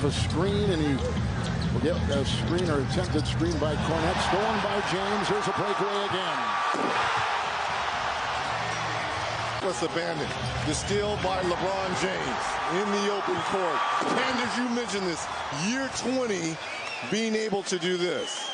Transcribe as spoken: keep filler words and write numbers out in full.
off a screen, and he will get a screen or attempted screen by Cornette. Stolen by James. Here's a breakaway again. Let's abandon. The steal by Lebron James in the open court. And as you mentioned this, year twenty being able to do this.